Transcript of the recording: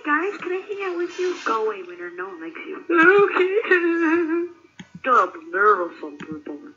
guys, can I hang out with you? Go away, Winter. No one likes you. Okay. Stop, there are some people.